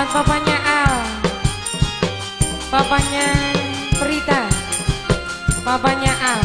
papanya Al, papanya Prita, papanya Al.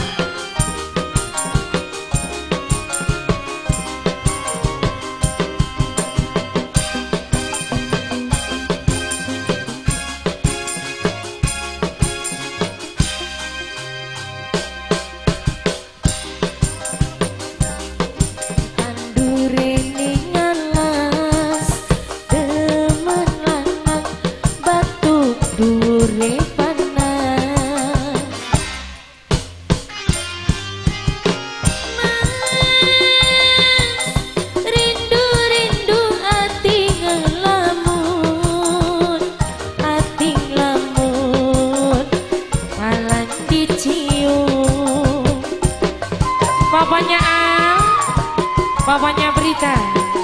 Papanya Al, papanya Prita.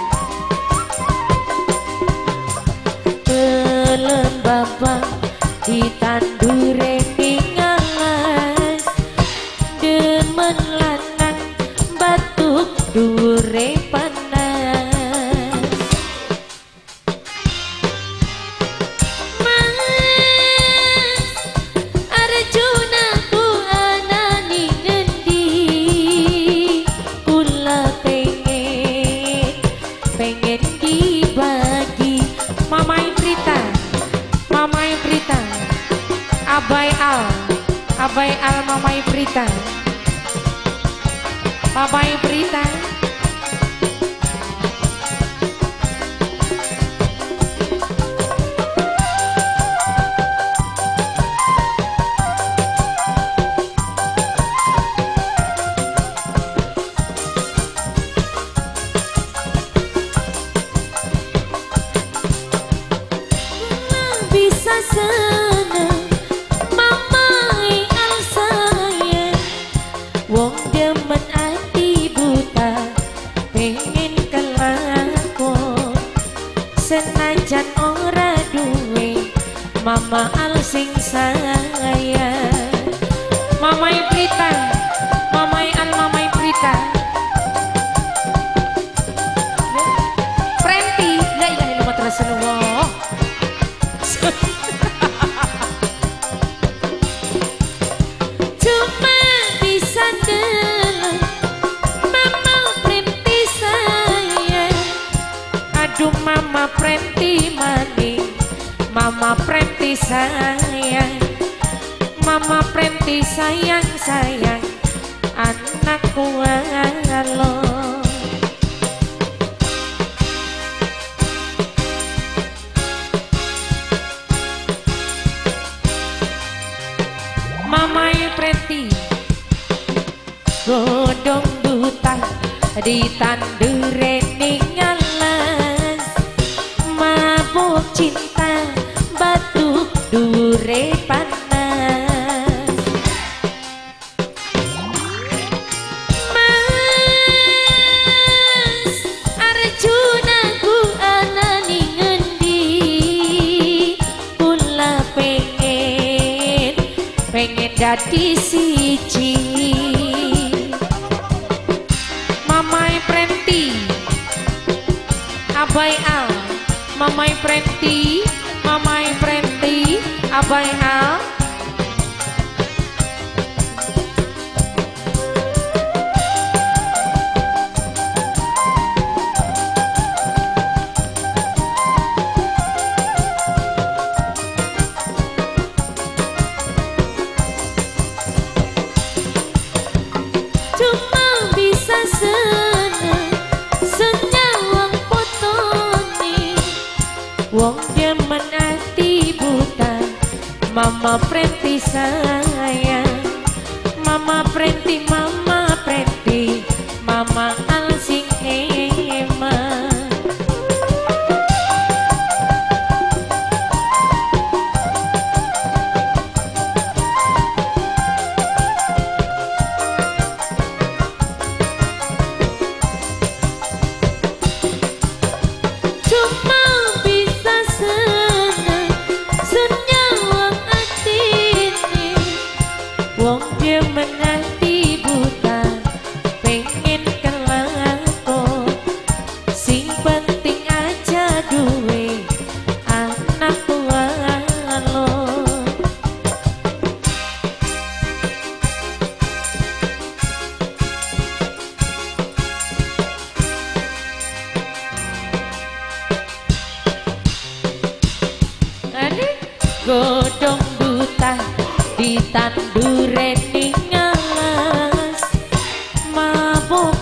Telem bapak ditandure ningalas, demen lanang batuk dure panas. Mas Arjuna ku anani ngendi, kula pengen dibagi. Mamai Prita, Mamai Prita, Abai Al, Abai Al, Mamai Prita, Mamai Prita. Bisa seneng mamai Al sayang, wong demen ati buta pengen kelakon, senajan ora duwe mama Al sing sayang. Mamai Prita, Mamai Al, Mamai Prita. Prenti, la ilaha illallah Rasulullah. Cuma bisa deleng mama Prenti sayang. Aduh mama Prenti maning, mama Prenti sayang, mama Prenti sayang sayang anakku alo. Mamai Prenti godong buta ditandure ningalas, mabuk cinta batuk dure panas. Mas Arjuna ku anani ngendi, kula pengen dadi siji. Mamai Prenti, Abai Al, Mamai Prenti, Mamai Prenti, Abai Al. Cuma bisa seneng senyawang potone, wong demen ati buta mama Prenti sayang. Mama Prenti, Mama Prenti, Mama Al sing hemat. Cuma bisa seneng senyawang atine, wong demen ati buta pengen kelakon, sing penting aja duwe anak ditandureni ngalas mabuk